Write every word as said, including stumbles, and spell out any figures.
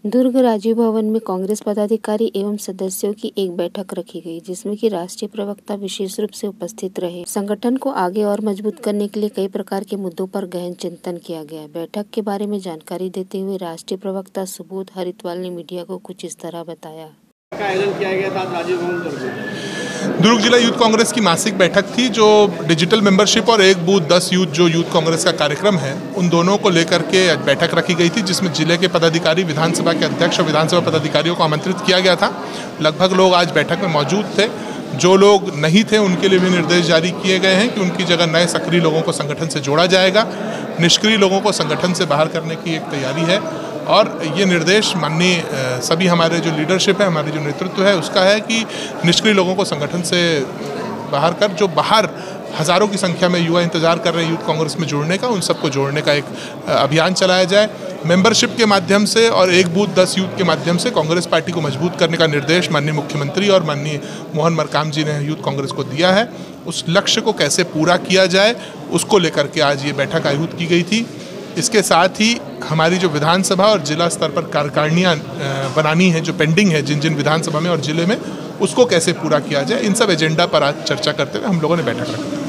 दुर्ग राजीव भवन में कांग्रेस पदाधिकारी एवं सदस्यों की एक बैठक रखी गई, जिसमें कि राष्ट्रीय प्रवक्ता विशेष रूप से उपस्थित रहे। संगठन को आगे और मजबूत करने के लिए कई प्रकार के मुद्दों पर गहन चिंतन किया गया। बैठक के बारे में जानकारी देते हुए राष्ट्रीय प्रवक्ता सुबोध हरितवाल ने मीडिया को कुछ इस तरह बताया। का आयोजन किया गया था राजीव भवन दुर्ग में। दुर्ग जिला यूथ कांग्रेस की मासिक बैठक थी, जो डिजिटल मेंबरशिप और एक बूथ दस यूथ जो यूथ कांग्रेस का कार्यक्रम है, उन दोनों को लेकर के बैठक रखी गई थी, जिसमें जिले के पदाधिकारी, विधानसभा के अध्यक्ष और विधानसभा पदाधिकारियों को आमंत्रित किया गया था। लगभग लोग आज बैठक में मौजूद थे। जो लोग नहीं थे उनके लिए भी निर्देश जारी किए गए हैं कि उनकी जगह नए सक्रिय लोगों को संगठन से जोड़ा जाएगा। निष्क्रिय लोगों को संगठन से बाहर करने की एक तैयारी है और ये निर्देश माननीय सभी हमारे जो लीडरशिप है, हमारे जो नेतृत्व है, उसका है कि निष्क्रिय लोगों को संगठन से बाहर कर, जो बाहर हज़ारों की संख्या में युवा इंतजार कर रहे हैं यूथ कांग्रेस में जुड़ने का, उन सबको जोड़ने का एक अभियान चलाया जाए। मेंबरशिप के माध्यम से और एक बूथ दस यूथ के माध्यम से कांग्रेस पार्टी को मजबूत करने का निर्देश माननीय मुख्यमंत्री और माननीय मोहन मरकाम जी ने यूथ कांग्रेस को दिया है। उस लक्ष्य को कैसे पूरा किया जाए, उसको लेकर के आज ये बैठक आयोजित की गई थी। इसके साथ ही हमारी जो विधानसभा और जिला स्तर पर कार्यकारिणियाँ बनानी है, जो पेंडिंग है जिन जिन विधानसभा में और जिले में, उसको कैसे पूरा किया जाए, इन सब एजेंडा पर आज चर्चा करते हुए हम लोगों ने बैठक रखी।